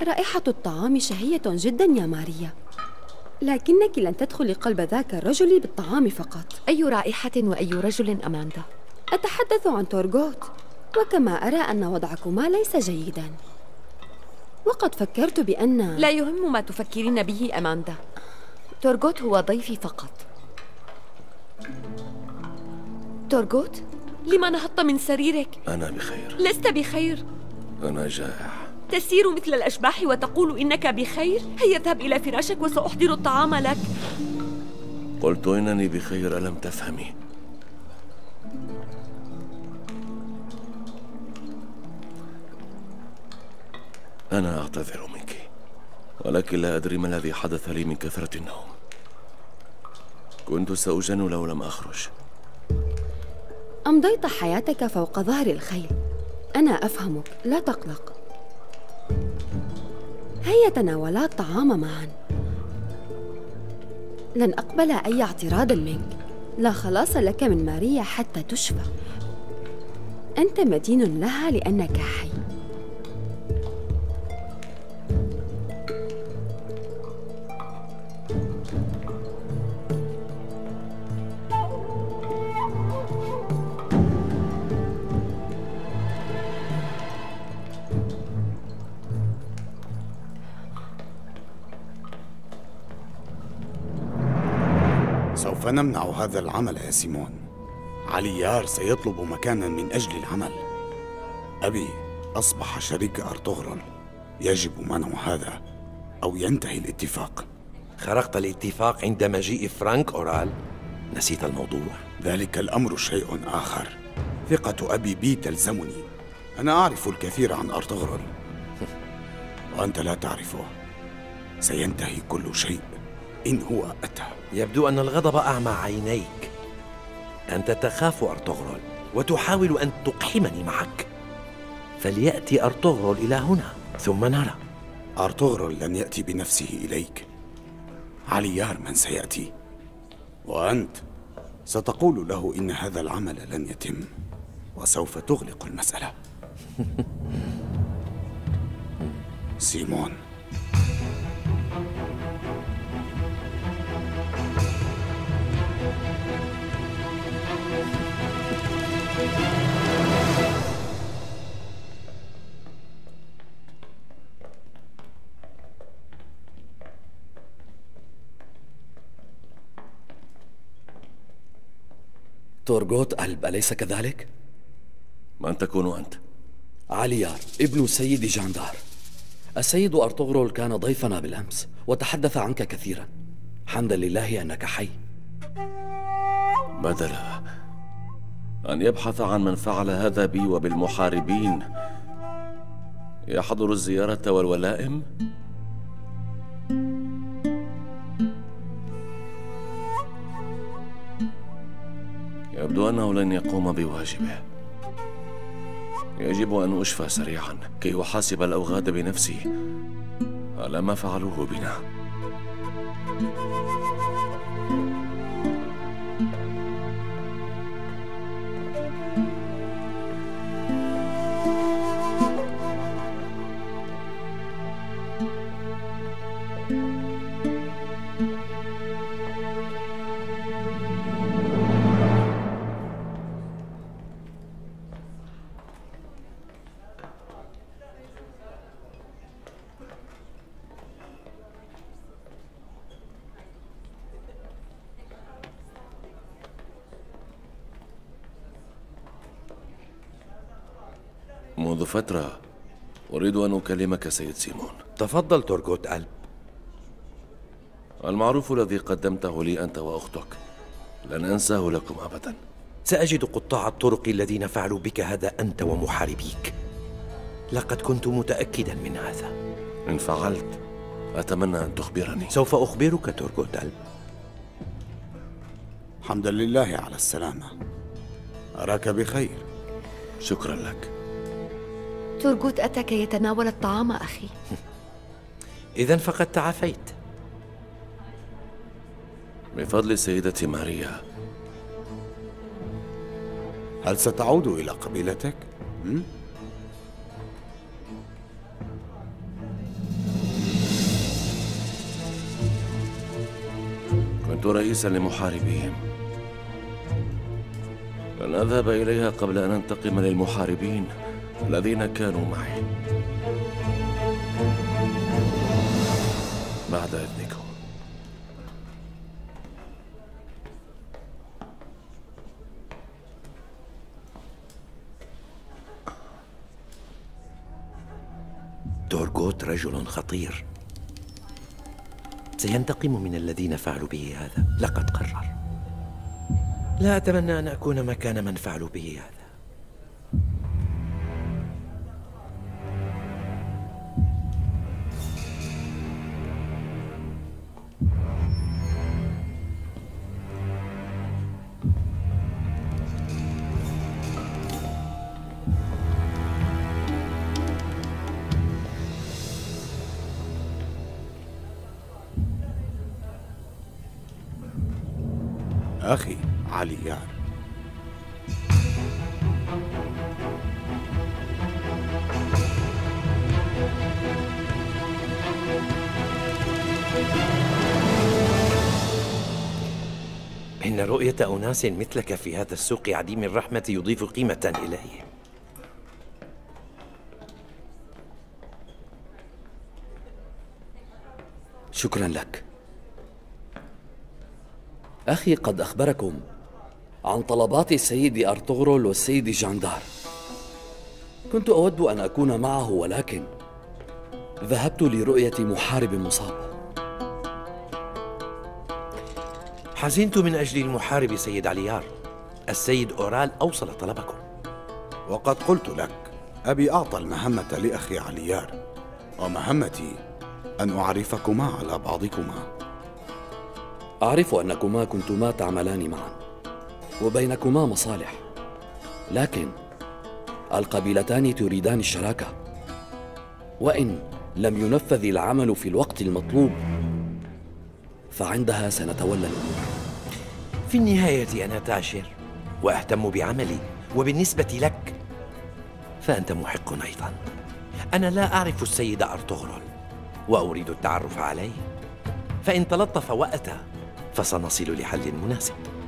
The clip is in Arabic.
رائحة الطعام شهية جدا يا ماريا، لكنك لن تدخلي قلب ذاك الرجل بالطعام فقط. أي رائحة وأي رجل أماندا؟ أتحدث عن تورغوت، وكما أرى أن وضعكما ليس جيدا، وقد فكرت بأن لا يهم ما تفكرين به أماندا، تورغوت هو ضيفي فقط. تورغوت، لما نهضت من سريرك؟ أنا بخير. لست بخير. أنا جائع. تسير مثل الأشباح وتقول إنك بخير؟ هيا اذهب إلى فراشك وسأحضر الطعام لك. قلت إنني بخير، ألم تفهمي؟ أنا أعتذر منك، ولكن لا أدري ما الذي حدث لي من كثرة النوم. كنت سأجن لو لم أخرج. أمضيت حياتك فوق ظهر الخيل، أنا أفهمك، لا تقلق. هيا تناولا الطعام معا، لن أقبل أي اعتراض منك. لا خلاص لك من ماريا حتى تشفى، أنت مدين لها لأنك حي. سوف نمنع هذا العمل يا سيمون. عليار سيطلب مكانا من أجل العمل. أبي أصبح شريك أرطغرل، يجب منع هذا أو ينتهي الاتفاق. خرقت الاتفاق عند مجيء فرانك أورال؟ نسيت الموضوع؟ ذلك الأمر شيء آخر. ثقة أبي بي تلزمني. أنا أعرف الكثير عن أرطغرل وأنت لا تعرفه. سينتهي كل شيء إن هو أتى. يبدو أن الغضب أعمى عينيك. أنت تخاف أرطغرل وتحاول أن تقحمني معك. فليأتي أرطغرل إلى هنا ثم نرى. أرطغرل لن يأتي بنفسه إليك، عليار من سيأتي، وأنت ستقول له إن هذا العمل لن يتم وسوف تغلق المسألة. سيمون، تورغوت ألب، أليس كذلك؟ من تكون أنت؟ عليار، ابن السيد جاندار. السيد أرطغرل كان ضيفنا بالأمس وتحدث عنك كثيرا. حمدا لله أنك حي. بدل أن يبحث عن من فعل هذا بي وبالمحاربين يحضر الزيارة والولائم. يبدو أنه لن يقوم بواجبه. يجب أن أشفى سريعا كي أحاسب الأوغاد بنفسي على ما فعلوه بنا. منذ فترة أريد أن أكلمك سيد سيمون. تفضل تورغوت ألب. المعروف الذي قدمته لي أنت وأختك لن أنساه لكم أبدا. سأجد قطاع الطرق الذين فعلوا بك هذا أنت ومحاربيك. لقد كنت متأكدا من هذا. إن فعلت أتمنى أن تخبرني. سوف أخبرك تورغوت ألب. حمدا لله على السلامة. أراك بخير. شكرا لك. تورغوت أتى كي يتناول الطعام أخي. إذن فقد تعافيت. بفضل سيدتي ماريا. هل ستعود إلى قبيلتك؟ كنت رئيسا لمحاربيهم. لن أذهب إليها قبل أن أنتقم للمحاربين الذين كانوا معي. بعد إذنكم. تورغوت رجل خطير، سينتقم من الذين فعلوا به هذا. لقد قرر. لا أتمنى أن أكون مكان من فعلوا به هذا. أخي عليار، إن رؤية أناس مثلك في هذا السوق عديم الرحمة يضيف قيمة إليه. شكرا لك. أخي قد أخبركم عن طلبات السيد أرطغرل والسيد جاندار. كنت أود أن أكون معه، ولكن ذهبت لرؤية محارب مصاب. حزنت من أجل المحارب سيد عليار. السيد أورال أوصل طلبكم. وقد قلت لك أبي أعطى المهمة لأخي عليار، ومهمتي أن أعرفكما على بعضكما. أعرف أنكما كنتما تعملان معا وبينكما مصالح، لكن القبيلتان تريدان الشراكة، وإن لم ينفذ العمل في الوقت المطلوب فعندها سنتولى الأمور. في النهاية أنا تاجر وأهتم بعملي، وبالنسبة لك فأنت محق أيضا. أنا لا أعرف السيد أرطغرل وأريد التعرف عليه، فإن تلطف وأتى فسنصل لحل مناسب.